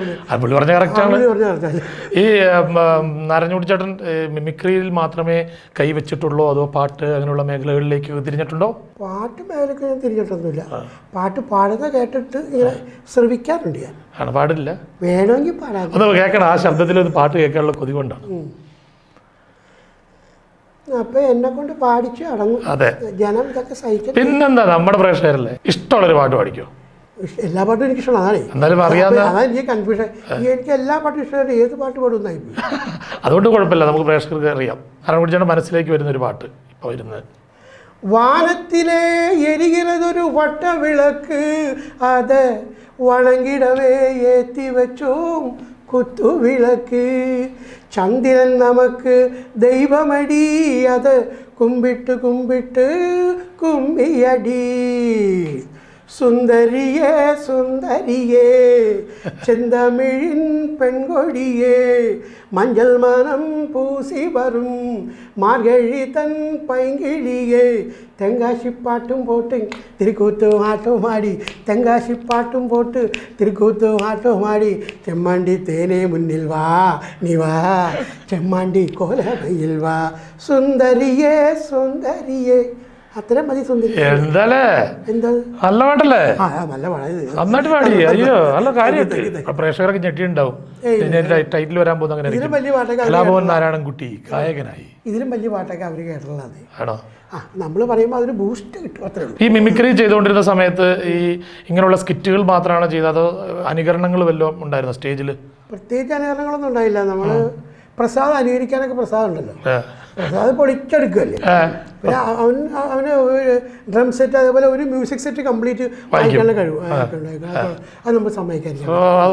ഈ നാരായണൻകുട്ടി ചേട്ടൻ മിമിക്രിയിൽ മാത്രമേ കൈവച്ചിട്ടുള്ളൂ, അതോ പാട്ട് അങ്ങനെയുള്ള മേഖലകളിലേക്ക് തിരിഞ്ഞിട്ടുണ്ടോ? പാട്ട് മേഖലയ്ക്ക് ഞാൻ തിരിഞ്ഞിട്ടൊന്നുമില്ല. പാട്ട് പാടുന്ന കേട്ടിട്ട് ഇങ്ങനെ ശ്രമിക്കാറുണ്ട് ഞാൻ. ആണ്, പാടില്ല. വേണമെങ്കിൽ പാടാം. ഒന്ന് കേൾക്കണം, ആ ശബ്ദത്തിൽ ഒരു പാട്ട് കേൾക്കാനുള്ള കൊതി കൊണ്ടാണ്. അപ്പൊ എന്നെ കൊണ്ട് പാടിച്ചു അടങ്ങും. അതെ, ജനം ഇതൊക്കെ സഹിക്കും. പിന്നെന്താ, നമ്മുടെ പ്രേക്ഷകരല്ലേ, ഇഷ്ടമുള്ളൊരു പാട്ട് പാടിക്കോ? എല്ലാ പാട്ടും എനിക്ക് ഇഷ്ടമാണ്. അതാണ് എനിക്ക് കൺഫ്യൂഷൻ. എനിക്ക് എല്ലാ പാട്ടും ഇഷ്ടമായിട്ട് ഏത് പാട്ട് പാടുന്നായി. അതുകൊണ്ട് കുഴപ്പമില്ല, നമുക്ക് പ്രേക്ഷകർക്ക് അറിയാം. നാരായണൻകുട്ടി മനസ്സിലേക്ക് വരുന്നൊരു പാട്ട് ഇപ്പോൾ വരുന്നത്. വാനത്തിലെ എരിகிறതൊരു വട്ടവിളക്ക്, അത് വണങ്ങിടവേ ഏറ്റി വെച്ചോം കുത്തുവിളക്ക്. ചന്ദ്രൻ നമുക്ക് ദൈവമടി, അത് കുമ്പിട്ട് കുമ്പിയടി. സുന്ദരിയേ ചെന്തമിഴിൻ പെൺകൊടിയേ, മஞ்சள் மனம் பூசி வரும் மார்கழி தன் பைங்கிளியே. தெங்காசி பாட்டும் போட்டு திருக்கூத்து ஆட்டம் ஆடி, தெங்காசி பாட்டும் போட்டு திருக்கூத்து ஆட்டம் ஆடி. செம்மாண்டி தேனே முன்னில் வா நீ வா, செம்மாண்டி கோலமையில் வா. സുന്ദരിയേ അത്ര മതി. സുന്ദരി എന്താ നല്ല പാട്ടല്ലേ? നല്ല പാടാ, നന്നായിട്ട് പാടി. അയ്യോ, നല്ല കാര്യം. പ്രേക്ഷകർക്ക് ഞെട്ടിയുണ്ടാവും. ടൈറ്റിൽ വരാൻ പോകുന്ന അങ്ങനെ കലാഭവൻ നാരായണൻകുട്ടി ഗായകനായി. ഇതിലും വലിയ പാട്ടൊക്കെ അവർ കേട്ടിട്ടുള്ളത് ആണോ? നമ്മൾ പറയുമ്പോൾ അതൊരു ബൂസ്റ്റ് കിട്ടും, അത്രേ ഉള്ളൂ. ഈ മിമിക്രി ചെയ്തുകൊണ്ടിരുന്ന സമയത്ത് ഈ ഇങ്ങനെയുള്ള സ്കിറ്റുകൾ മാത്രമാണ് ചെയ്തത്, അതോ അനുകരണങ്ങൾ വല്ലതും ഉണ്ടായിരുന്നു സ്റ്റേജിൽ? പ്രത്യേകിച്ച് അനുകരണങ്ങളൊന്നും ഉണ്ടായില്ല. നമ്മൾ പ്രസാദ് അനുകരിക്കാനൊക്കെ പ്രസാദ് ഉണ്ടല്ലോ, പ്രസാദ് പൊളിച്ചെടുക്കുകയല്ലേ. പിന്നെ അവന് ഒരു ഡ്രം സെറ്റ്, അതേപോലെ ഒരു മ്യൂസിക് സെറ്റ് കംപ്ലീറ്റ് വായിക്കാനുള്ള കഴിവ് അത് നമ്മൾ സമ്മതിക്കാറില്ല.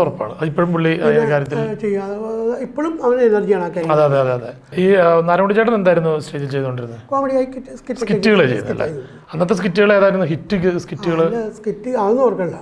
ഇപ്പോഴും അവന് എനർജിയാണ് ആ കാര്യം. ഈ നാരായണൻകുട്ടി ചേട്ടൻ എന്തായിരുന്നു സ്റ്റേജിൽ ചെയ്തുകൊണ്ടിരുന്നത്? കോമഡി സ്കിറ്റുകൾ ചെയ്തല്ലേ? അന്നത്തെ സ്കിറ്റുകൾ ഏതായിരുന്നു ഹിറ്റ് സ്കിറ്റുകൾ? സ്കിറ്റ് അതൊന്നും ഓർക്കണ്ട,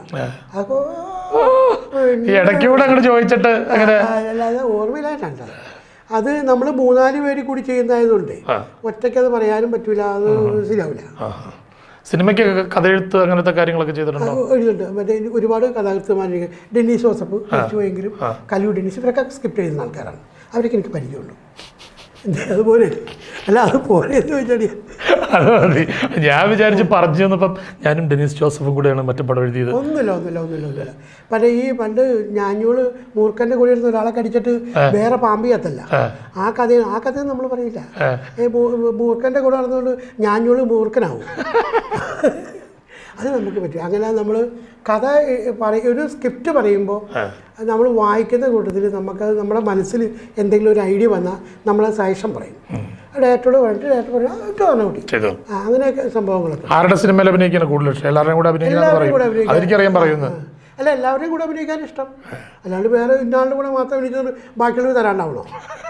ഇടയ്ക്കൂടെ അങ്ങോട്ട് ചോദിച്ചിട്ട് അങ്ങനെ അല്ലാതെ ഓർമ്മയിലായിട്ടാണ്. അത് നമ്മൾ 3-4 പേര് കൂടി ചെയ്യുന്നതായതുകൊണ്ട് ഒറ്റയ്ക്ക് അത് പറയാനും പറ്റൂല, അത് ശരിയാവില്ല. സിനിമയ്ക്ക് കഥയെഴുത്ത് അങ്ങനത്തെ കാര്യങ്ങളൊക്കെ ചെയ്തിട്ടുണ്ടോ? എഴുതുന്നുണ്ട്. മറ്റേ ഒരുപാട് കഥാകൃത്തുമാർ ഡെന്നീസ് ജോസഫ് മരിച്ചുപോയെങ്കിലും കല്ലു ഡെന്നീസ് ഇവരൊക്കെ സ്ക്രിപ്റ്റ് എഴുതുന്ന ആൾക്കാരാണ്. അവരൊക്കെ എനിക്ക് പരിചയമുള്ളൂ. അതുപോലെ അല്ല അതുപോലെ എന്ന് വെച്ചാൽ അത് മതി. ഞാൻ വിചാരിച്ച് പറഞ്ഞു വന്നപ്പം ഞാനും ഡെന്നീസ് ജോസഫും കൂടെയാണ് മറ്റു പടം എഴുതിയത്. ഒന്നുമില്ല. പണ്ട് ഞാഞ്ഞൂള് മൂർഖന്റെ കൂടെ ഇരുന്ന് ഒരാളെ കടിച്ചിട്ട് വേറെ പാമ്പിയത്തല്ല. ആ കഥ നമ്മൾ പറയില്ല. മൂർഖന്റെ കൂടെ നടന്നുകൊണ്ട് ഞാഞ്ഞൂള് മൂർഖനാവും. അത് നമുക്ക് പറ്റും. അങ്ങനെ നമ്മൾ കഥ ഒരു സ്ക്രിപ്റ്റ് പറയുമ്പോൾ നമ്മൾ വായിക്കുന്ന കൂട്ടത്തിൽ നമുക്കത് നമ്മുടെ മനസ്സിൽ എന്തെങ്കിലും ഒരു ഐഡിയ വന്നാൽ നമ്മളത് സജഷൻ പറയും. ഡയറക്ടറോട് പറഞ്ഞിട്ട് ഡയറക്ടർ പറഞ്ഞു കൂട്ടി. അങ്ങനെയൊക്കെ സംഭവങ്ങളൊക്കെ. ആരുടെ സിനിമയിൽ അഭിനയിക്കാൻ കൂടുതൽ ഇഷ്ടം? എല്ലാവരും കൂടെ അഭിനയിക്കാൻ. അല്ല, എല്ലാവരുടെയും കൂടെ അഭിനയിക്കാൻ ഇഷ്ടം. അല്ലാണ്ട് വേറെ ഇന്നാളുടെ കൂടെ മാത്രം അഭിനയിച്ചത് ബാക്കിയുള്ളവർ തരാണ്ടാവണോ?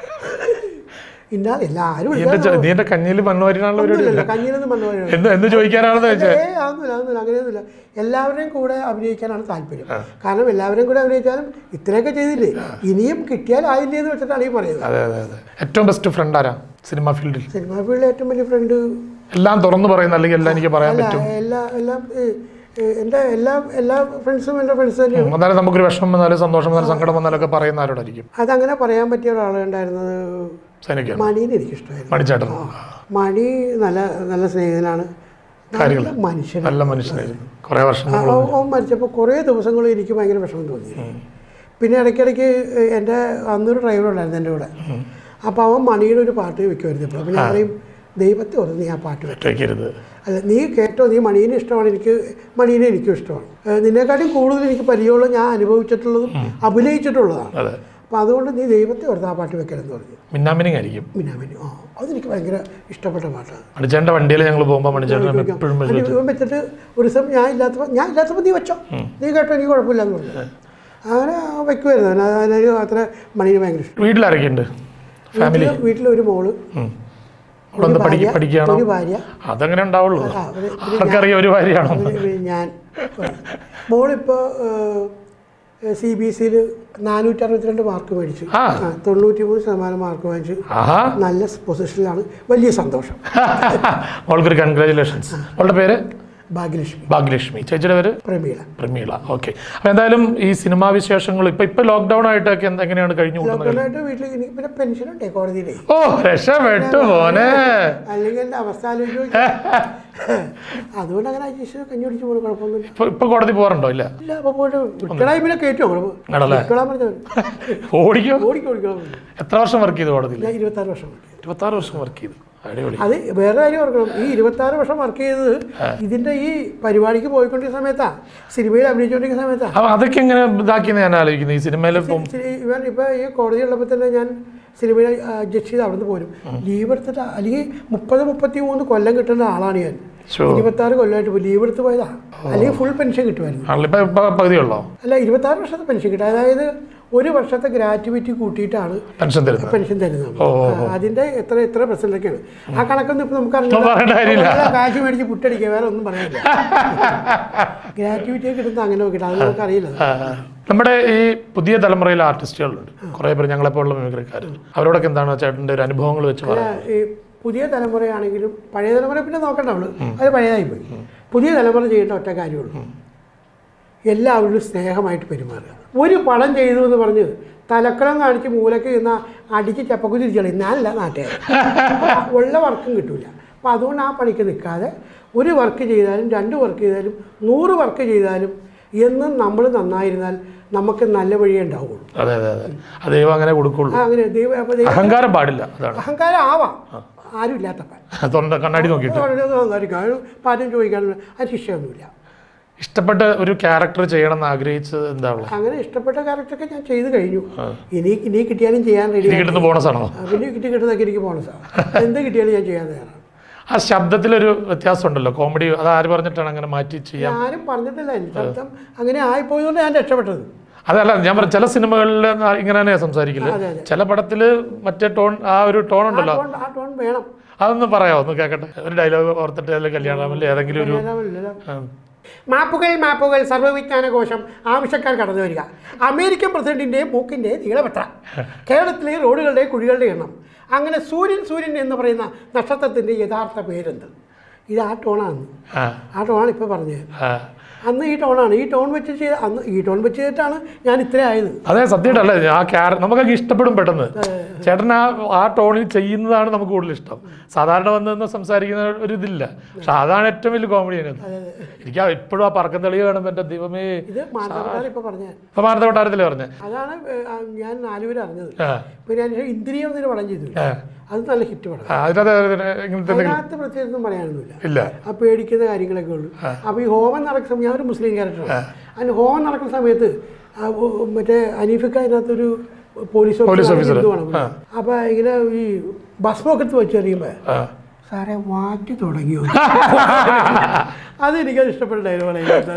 എല്ലാവരും കഞ്ഞിയിൽ മണ്ണുവാരിനാണല്ലോ. കഞ്ഞിയിലൊന്നും മണ്ണുവാരി എന്ന് ചോദിക്കാനാണെന്ന് വെച്ചാൽ അങ്ങനെയൊന്നുമില്ല. എല്ലാവരുടെയും കൂടെ അഭിനയിക്കാനാണ് താല്പര്യം. കാരണം എല്ലാവരെയും കൂടെ അഭിനയിച്ചാലും ഇത്രയൊക്കെ ചെയ്തില്ലേ, ഇനിയും കിട്ടിയാൽ ആയില്ലേ എന്ന് വെച്ചിട്ടാണ് ഈ പറയുന്നത്. ഏറ്റവും ബെസ്റ്റ് ഫ്രണ്ട് ആരാ സിനിമാ ഫീൽഡിൽ? ഏറ്റവും വലിയ ഫ്രണ്ട് എല്ലാം തുറന്നു പറയുന്ന, അല്ലെങ്കിൽ എല്ലാം എനിക്ക് പറയാൻ പറ്റും. എൻ്റെ എല്ലാ ഫ്രണ്ട്സും എൻ്റെ ഫ്രണ്ട്സ് തന്നെയാണ്. അതായത് നമുക്കൊരു വിഷമം വന്നാലും സന്തോഷം വന്നാലും സങ്കടം വന്നാലൊക്കെ പറയുന്ന ആരോടായിരിക്കും? അതങ്ങനെ പറയാൻ പറ്റിയ ഒരാളുണ്ടായിരുന്നത് മണീനെ എനിക്കിഷ്ടമായിരുന്നു. മണി നല്ല സ്നേഹിതനാണ്, നല്ല മനുഷ്യനായിരുന്നു. കുറേ വർഷങ്ങൾ അവൻ മരിച്ചപ്പോൾ കുറേ ദിവസങ്ങൾ എനിക്ക് ഭയങ്കര വിഷമം തോന്നി. പിന്നെ ഇടയ്ക്കിടയ്ക്ക് എൻ്റെ അന്നൊരു ഡ്രൈവർ ഉണ്ടായിരുന്നു എൻ്റെ കൂടെ. അപ്പോൾ അവൻ മണിയുടെ ഒരു പാട്ട് വെക്കുമായിരുന്നു. അപ്പോൾ ഞാൻ പറയും, ദൈവത്തെ ഓർത്ത് നീ ആ പാട്ട് വെക്കരുത്, അല്ല നീ കേട്ടോ, നീ മണീനെ ഇഷ്ടമാണ്, മണീനെ എനിക്കും ഇഷ്ടമാണ്. നിന്നെക്കാട്ടും കൂടുതൽ എനിക്ക് പരിചയമുള്ള, ഞാൻ അനുഭവിച്ചിട്ടുള്ളതും അഭിനയിച്ചിട്ടുള്ളതാണ്. അപ്പോൾ അതുകൊണ്ട് നീ ദൈവത്തെ ഓർത്ത് ആ പാട്ട് വെക്കരുതെന്ന് പറഞ്ഞു. മിന്നാമിനിങ് ആയിരിക്കും. മിന്നാമിനി, അതെനിക്ക് ഭയങ്കര ഇഷ്ടപ്പെട്ട പാട്ടാണ്. മണിച്ചേട്ടൻ്റെ വണ്ടിയിൽ ഞങ്ങൾ പോകുമ്പോൾ വെച്ചിട്ട് ഒരു ദിവസം ഞാൻ ഇല്ലാത്തപ്പോൾ നീ വെച്ചോ, നീ കേട്ടോ, എനിക്ക് കുഴപ്പമില്ല എന്ന് പറഞ്ഞു. അങ്ങനെ വെക്കുമായിരുന്നു. അതിനൊരു അത്ര മണീനെ ഭയങ്കര ഇഷ്ടം. വീട്ടിലാരൊക്കെയുണ്ട്? വീട്ടിലൊരു മോള്, ഒരു ഭാര്യ. അതങ്ങനെ ഉണ്ടാവുള്ളൂ. ഒരു ഭാര്യയാണോ? ഞാൻ. മോളിപ്പോൾ CBSE 462 മാർക്ക് മേടിച്ചു, 93% മാർക്ക് വാങ്ങിച്ചു, നല്ല പൊസിഷനിലാണ്. വലിയ സന്തോഷം. മോൾക്കൊരു കൺഗ്രാജുലേഷൻസ്. അവളുടെ പേര് ഭാഗ്യലക്ഷ്മി. ചേച്ചിയുടെ പേര് പ്രമീള. ഓക്കെ. അപ്പോൾ എന്തായാലും ഈ സിനിമാ വിശേഷങ്ങൾ ഇപ്പൊ ലോക്ക്ഡൌൺ ആയിട്ടൊക്കെ എങ്ങനെയാണ് കഴിഞ്ഞു കൂട്ടുന്നത്? വീട്ടിൽ പിന്നെ പെൻഷൻ ഉണ്ടേ കോടതിയിലെ. ഓ രക്ഷപ്പെട്ടു മോനെ. അല്ലെങ്കിൽ എൻ്റെ അവസ്ഥ അതുകൊണ്ട് അങ്ങനെ കഞ്ഞി പിടിച്ച് പോകുന്ന കുഴപ്പമൊന്നുമില്ല. ഇപ്പൊ കോടതി പോകാറുണ്ടോ? ഇല്ല. അപ്പൊ പോയിട്ട് വിട്ടടായ്മ കയറ്റുമോ? ഓടിക്കോ. എത്ര വർഷം വർക്ക് ചെയ്തു കോടതിയിൽ? 26 വർഷം. 26 വർഷം വർക്ക് ചെയ്തു. അത് വേറെ കാര്യം ഓർക്കണം. ഈ 26 വർഷം വർക്ക് ചെയ്തത് ഇതിന്റെ ഈ പരിപാടിക്ക് പോയിക്കൊണ്ടിരിക്കുന്ന സമയത്താണ്, സിനിമയിൽ അഭിനയിച്ചുകൊണ്ടിരിക്കുന്ന സമയത്താണ്. അതൊക്കെ എങ്ങനെ ഇതാക്കിയെന്ന് ഞാൻ ആലോചിക്കുന്നത്. ഈ സിനിമയിൽ ഇപ്പൊ ഈ കോടതി ഉള്ളപ്പോൾ തന്നെ ഞാൻ സിനിമയിൽ അഡ്ജസ്റ്റ് ചെയ്ത് അവിടെ നിന്ന് പോരും. ലീവ് എടുത്തിട്ട് അല്ലെങ്കിൽ 30-33 കൊല്ലം കിട്ടുന്ന ആളാണ് ഞാൻ. 26 കൊല്ലമായിട്ട് ലീവ് എടുത്ത് പോയതാ. അല്ലെങ്കിൽ ഫുൾ പെൻഷൻ കിട്ടുമായിരുന്നു. അല്ല, 26 വർഷത്തെ പെൻഷൻ കിട്ടും. അതായത് 1 വർഷത്തെ ഗ്രാറ്റുവിറ്റി കൂട്ടിയിട്ടാണ് പെൻഷൻ തരുന്നത്. അതിന്റെ എത്ര പെർസെന്റൊക്കെയാണ് ആ കണക്കൊന്നും ഇപ്പൊ നമുക്ക് കാശ് മേടിച്ച് പുട്ടടിക്കുക, വേറെ ഒന്നും പറയാനില്ല. ഗ്രാറ്റുവിറ്റി കിട്ടുന്നത് അങ്ങനെ നോക്കിയിട്ട് അത് നമുക്ക് അറിയില്ല. നമ്മുടെ ഈ പുതിയ തലമുറയിലെ ആർട്ടിസ്റ്റുകളുണ്ട് കുറേ പേര്, ഞങ്ങളെപ്പോലുള്ള മിമിക്രിക്കാർ. അവരോടൊക്കെ എന്താണ് ചേട്ടൻ്റെ ഒരു അനുഭവങ്ങൾ വെച്ച് പറയാം? ഈ പുതിയ തലമുറയാണെങ്കിലും പഴയ തലമുറ പിന്നെ നോക്കണ്ട, അത് പഴയതായി പോയി. പുതിയ തലമുറ ചെയ്യേണ്ട ഒറ്റ കാര്യമുള്ളൂ, എല്ലാവരും സ്നേഹമായിട്ട് പെരുമാറുക. ഒരു പടം ചെയ്തു എന്ന് പറഞ്ഞ് തലക്കളം കാണിച്ച് മൂലക്ക് നിന്ന് അടിച്ച് ചപ്പക്കുതിരിച്ചളയും. ഞാനല്ല നാട്ടുകാർ, ഉള്ള വർക്കും കിട്ടില്ല. അപ്പോൾ അതുകൊണ്ട് ആ പണിക്ക് നിൽക്കാതെ 1 വർക്ക് ചെയ്താലും 2 വർക്ക് ചെയ്താലും 100 വർക്ക് ചെയ്താലും എന്നും നമ്മൾ നന്നായിരുന്നാൽ നമുക്ക് നല്ല വഴിയേ ഉണ്ടാവുള്ളൂ. അങ്ങനെ കൊടുക്കുള്ളൂ. അങ്ങനെ അഹങ്കാരം പാടില്ല. അഹങ്കാരം ആവാം, ആരും ഇല്ലാത്തപ്പോൾ കണ്ണാടി നോക്കിയിട്ട് പാട്ടും ചോദിക്കാനും അത് ശിക്ഷയൊന്നുമില്ല. ഇഷ്ടപ്പെട്ട ഒരു ക്യാരക്ടർ ചെയ്യണം എന്ന് ആഗ്രഹിച്ചത് എന്താണ്? അങ്ങനെ ഇഷ്ടപ്പെട്ട ക്യാരക്ടറൊക്കെ ഞാൻ ചെയ്ത് കഴിഞ്ഞു. ഇനി കിട്ടിയാലും ചെയ്യാൻ റെഡി. കിട്ടുന്ന ബോണസാണോ? പിന്നെ കിട്ടുന്നതൊക്കെ എനിക്ക് ബോണസാണ്. എന്ത് കിട്ടിയാലും ഞാൻ ചെയ്യാൻ തയ്യാറാണ്. ആ ശബ്ദത്തിലൊരു വ്യത്യാസം ഉണ്ടല്ലോ, കോമഡി. അത് ആര് പറഞ്ഞിട്ടാണ് അങ്ങനെ മാറ്റി ചെയ്യാൻ? ആരും പറഞ്ഞിട്ടില്ല. എൻ്റെ ശബ്ദം അങ്ങനെ ആയിപ്പോയതുകൊണ്ട് ഞാൻ രക്ഷപ്പെട്ടത്. അതല്ല, ഞാൻ പറഞ്ഞ ചില സിനിമകളിൽ ഇങ്ങനെ തന്നെയാണ് സംസാരിക്കില്ല. ചില പടത്തിൽ മറ്റേ ടോൺ, ആ ഒരു ടോൺ ഉണ്ടല്ലോ, ആ ടോൺ വേണം. അതൊന്ന് പറയാമോ? ഒന്ന് കേൾക്കട്ടെ. ഒരു ഡയലോഗ് ഓർത്തിട്ട് അല്ലെങ്കിൽ കല്യാണമല്ലേ ഏതെങ്കിലും ഒരു മാപ്പുകൾ സർവ്വവിജ്ഞാനകോശം ആവശ്യക്കാർ കടന്നു വരിക. അമേരിക്കൻ പ്രസിഡന്റിൻ്റെ മൂക്കിൻ്റെ നീളമെത്ര, കേരളത്തിലെ റോഡുകളുടെ കുഴികളുടെ എണ്ണം, അങ്ങനെ സൂര്യൻ എന്ന് പറയുന്ന നക്ഷത്രത്തിൻ്റെ യഥാർത്ഥ പേരെന്ത്, ഇത് ആ ടോണാണ്, ആ ടോണാണ് ഇപ്പോൾ പറഞ്ഞത്. അന്ന് ഈ ടോണാണ്, ഈ ടോൺ വെച്ച് അന്ന് ഈ ടോൺ വെച്ച് ചെയ്തിട്ടാണ് ഞാൻ ഇത്ര ആയത്. അതെ, സത്യമായിട്ടല്ലേ ആ നമുക്കൊക്കെ ഇഷ്ടപ്പെടും പെട്ടെന്ന്. ചേട്ടൻ ആ ടോണിൽ ചെയ്യുന്നതാണ് നമുക്ക് കൂടുതൽ ഇഷ്ടം. സാധാരണ വന്ന് സംസാരിക്കുന്ന ഒരു ഇതില്ല, പക്ഷെ അതാണ് ഏറ്റവും വലിയ കോമഡി അതിനകത്ത്. എനിക്ക് ഇപ്പോഴും ആ പറക്കം തെളിവ് കാണുമ്പോൾ എൻ്റെ ദൈവമേ. ഇത് ഇപ്പൊ മാനന്ത കൊട്ടാരത്തില് പറഞ്ഞ അതാണ് ഞാൻ 4 പേര് അറിഞ്ഞത്. പിന്നെ ഞാൻ ഇന്ദ്രിയം എന്നൊരു പടം ചെയ്തു, അത് നല്ല ഹിറ്റ് പടം. അതിനകത്ത് പ്രത്യേകിച്ചൊന്നും പറയാനൊന്നുമില്ല, ആ പേടിക്കുന്ന കാര്യങ്ങളൊക്കെ ഉള്ളൂ. അപ്പൊ ഈ ഹോമം നടക്കുന്ന സമയം, ഞാൻ ഒരു മുസ്ലിം ക്യാരക്ടറാണ്, അതിന് ഹോമം നടക്കുന്ന സമയത്ത് മറ്റേ അനീഫിക്ക അതിനകത്തൊരു പോലീസ് ഓഫീസറാണ്. അപ്പൊ ഇങ്ങനെ ഈ ഭസ്മൊക്കെ വെച്ചെറിയുമ്പോ സാറേ മാറ്റി തുടങ്ങിയോ, അതെനിക്കത് ഇഷ്ടപ്പെട്ട ഡയലോഗാണ്.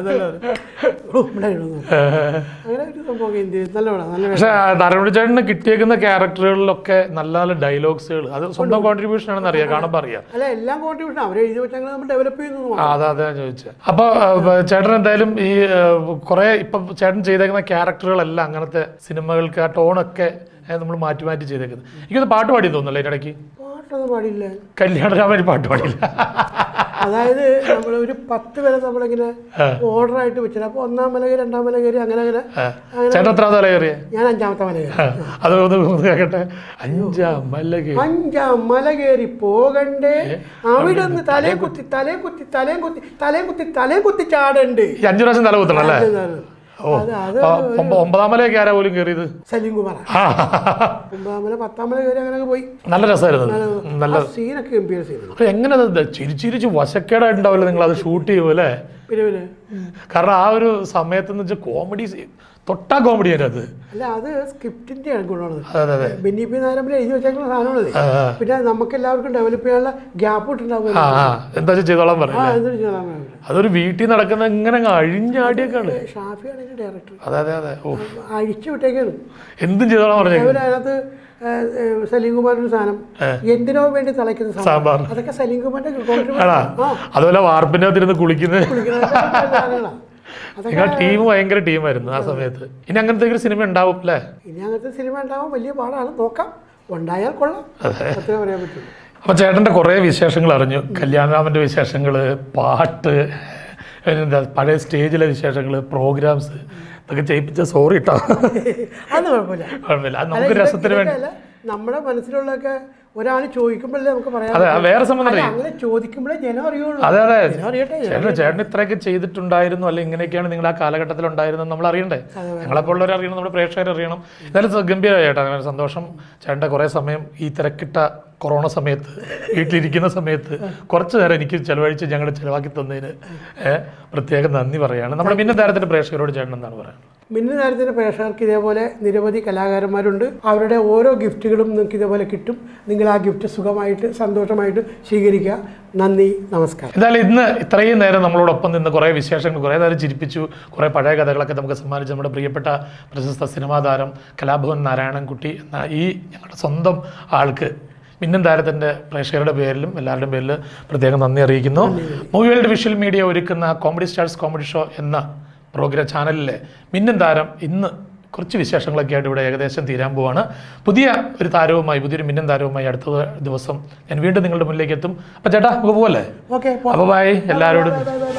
അങ്ങനെ ഒരു സംഭവം ഇന്ത്യയിൽ നല്ല പടം, നല്ല. പക്ഷെ നാരായണചേട്ടന് കിട്ടിയേക്കുന്ന ക്യാരക്ടറുകളിലൊക്കെ നല്ല നല്ല ഡയലോഗ്സുകൾ, അത് സ്വന്തം കോൺട്രിബ്യൂഷൻ ആണെന്ന് അറിയാം, കാണുമ്പോൾ അറിയാം. അല്ല, എല്ലാം കോൺട്രിബ്യൂഷൻ അവർ എഴുതി വെച്ചാൽ നമ്മൾ ഡെവലപ്പ് ചെയ്യുന്നു. അതെ ചോദിച്ചത്. അപ്പോൾ ചേട്ടൻ എന്തായാലും ഈ കുറേ ഇപ്പം ചേട്ടൻ ചെയ്തേക്കുന്ന ക്യാരക്ടറുകളെല്ലാം അങ്ങനത്തെ സിനിമകൾക്ക് ആ ടോണൊക്കെ നമ്മൾ മാറ്റി മാറ്റി ചെയ്തേക്കുന്നത്. എനിക്കത് പാട്ട് പാടി തോന്നുന്നല്ലേ ഇതിനിടയ്ക്ക്? പാട്ടൊന്നും പാടില്ല, കല്യാണരാമന് പാട്ട് പാടില്ല. അതായത് നമ്മൾ ഒരു 10 വരെ നമ്മളിങ്ങനെ ഓർഡർ ആയിട്ട് വെച്ചത്. അപ്പൊ 1ാം മല കയറി, 2ാം മല കയറി, അങ്ങനെ അങ്ങനെ. ചേട്ടൻ എത്രാമത്തെ മല കയറിയ? ഞാൻ 5ാമത്തെ മല കയറി. അത് കേട്ടെ, 5ാം മല കയറി പോകണ്ടേ, അവിടെ നിന്ന് തലേ കുത്തി ചാടണ്ട്. 5 പ്രാവശ്യം തല കുത്തണം അല്ലേ? 9ാം മലയൊക്കെ ആരാ പോലും കയറിയത്? സലീം കുമാർ. 9ാം മല 10ാം മല കയറി അങ്ങനെ പോയി. നല്ല രസമായിരുന്നു, നല്ല സീനൊക്കെ ഗംഭീര സീൻ. എങ്ങനെ ചിരിച്ചിരിച്ച് വശക്കേടായിട്ടുണ്ടാവില്ല നിങ്ങൾ അത് ഷൂട്ട് ചെയ്യുമല്ലേ? പിന്നെ കാരണം ആ ഒരു സമയത്തെന്ന് വെച്ചാൽ കോമഡി തൊട്ടാ കോമഡി അത്. അല്ല, അത് സ്ക്രിപ്റ്റിന്റെ ഗുണമാണ്. ബെന്നി പി നായരമ്പലം എഴുതി വെച്ചേക്കുന്ന സാധനമാണത്. പിന്നെ നമുക്ക് എല്ലാവർക്കും ഡെവലപ്പ് ചെയ്യാനുള്ള ഗ്യാപ്പ് ഇട്ടുണ്ടാവും. എന്താ ചെയ്തോളാൻ പറയാം. അതൊരു വീട്ടിൽ നടക്കുന്ന ഇങ്ങനെ അഴിഞ്ഞാടിയൊക്കെയാണ്. ഷാഫിയാണ് ഡയറക്ടർ. അതെ അഴിച്ചു വിട്ടേക്കാണ്, എന്തും ചെയ്തോളാൻ പറഞ്ഞു. അതിനകത്ത് സലീം കുമാറിന്റെ സാധനം എന്തിനോ വേണ്ടി തിളയ്ക്കുന്ന സാമ്പാർ, അതൊക്കെ സലീം കുമാറിന്റെ അതുപോലെ വാർപ്പിന്റെ അകത്തിരുന്ന് കുളിക്കുന്നത്. നിങ്ങൾ ടീം ഭയങ്കര ടീമായിരുന്നു ആ സമയത്ത്. ഇനി അങ്ങനത്തെ ഒരു സിനിമ ഉണ്ടാവും അല്ലേ? ഇനി അങ്ങനത്തെ സിനിമ ഉണ്ടാവും, വലിയ പാടാണ്, നോക്കാം, ഉണ്ടായാൽ കൊള്ളാം, അത്രേ പറയാൻ പറ്റും. അപ്പോൾ ചേട്ടൻ്റെ കുറേ വിശേഷങ്ങൾ അറിഞ്ഞു, കല്യാണരാമൻ്റെ വിശേഷങ്ങൾ, പാട്ട്, എന്താ പഴയ സ്റ്റേജിലെ വിശേഷങ്ങൾ, പ്രോഗ്രാംസ്, ഇതൊക്കെ ചെയ്യിപ്പിച്ച സോറി കേട്ടോ. അത് കുഴപ്പമില്ല, അത് നമുക്ക് രസത്തിന് വേണ്ടി. നമ്മുടെ മനസ്സിലുള്ളതൊക്കെ ഒരാൾ ചോദിക്കുമ്പോഴല്ലേ നമുക്ക് പറയാം. അതെ, വേറെ സംബന്ധം അങ്ങനെ ചോദിക്കുമ്പോഴേ ജനം അറിയുള്ളൂ. അതെ ചേട്ടൻ ഇത്രയൊക്കെ ചെയ്തിട്ടുണ്ടായിരുന്നു, അല്ലെ ഇങ്ങനെയൊക്കെയാണ് നിങ്ങൾ ആ കാലഘട്ടത്തിൽ ഉണ്ടായിരുന്നത് നമ്മൾ അറിയണ്ടേ? ഞങ്ങളെപ്പോലുള്ളവർ അറിയണം, നമ്മുടെ പ്രേക്ഷകർ അറിയണം. എന്തായാലും ഗംഭീരമായി ചേട്ടാ, അങ്ങനെ സന്തോഷം. ചേട്ടൻ്റെ കുറേ സമയം ഈ തിരക്കിട്ട കൊറോണ സമയത്ത് വീട്ടിലിരിക്കുന്ന സമയത്ത് കുറച്ച് നേരം എനിക്ക് ചിലവഴിച്ച് ഞങ്ങൾ ചിലവാക്കി തന്നതിന് പ്രത്യേകം നന്ദി പറയുകയാണ്. നമ്മുടെ മിന്നൽ താരത്തിൻ്റെ പ്രേക്ഷകരോട് ചേട്ടൻ എന്താണ് പറയുന്നത്? മിന്നൽ താരത്തിൻ്റെ പ്രേക്ഷകർക്ക് ഇതേപോലെ നിരവധി കലാകാരന്മാരുണ്ട്. അവരുടെ ഓരോ ഗിഫ്റ്റുകളും നിങ്ങൾക്ക് ഇതേപോലെ കിട്ടും. നിങ്ങൾ ആ ഗിഫ്റ്റ് സുഖമായിട്ട് സന്തോഷമായിട്ട് സ്വീകരിക്കുക. നന്ദി, നമസ്കാരം. എന്തായാലും ഇന്ന് ഇത്രയും നേരം നമ്മളോടൊപ്പം നിന്ന് കുറേ വിശേഷങ്ങൾ, കുറേ നേരം ചിരിപ്പിച്ചു, കുറേ പഴയ കഥകളൊക്കെ നമുക്ക് സമ്മാനിച്ചു നമ്മുടെ പ്രിയപ്പെട്ട പ്രശസ്ത സിനിമാ താരം കലാഭവൻ നാരായണൻകുട്ടി എന്ന ഈ ഞങ്ങളുടെ സ്വന്തം ആൾക്ക് മിന്നൽ താരത്തിൻ്റെ പ്രേക്ഷകരുടെ പേരിലും എല്ലാവരുടെയും പേരിൽ പ്രത്യേകം നന്ദി അറിയിക്കുന്നു. മൂവി വേൾഡ് വിഷ്വൽ മീഡിയ ഒരുക്കുന്ന കോമഡി സ്റ്റാർസ് കോമഡി ഷോ എന്ന പ്രോഗ്രാം ചാനലിലെ മിന്നൽ താരം ഇന്ന് കുറച്ച് വിശേഷങ്ങളൊക്കെ ആയിട്ട് ഇവിടെ ഏകദേശം തീരാൻ പോവാണ്. പുതിയ ഒരു താരവുമായി, പുതിയൊരു മിന്നൽ താരവുമായി അടുത്ത ദിവസം ഞാൻ വീണ്ടും നിങ്ങളുടെ മുന്നിലേക്ക് എത്തും. അപ്പോൾ ചേട്ടാ നമുക്ക് പോവല്ലേ? ഓക്കെ, അപ്പോൾ ബൈ എല്ലാവരോടും.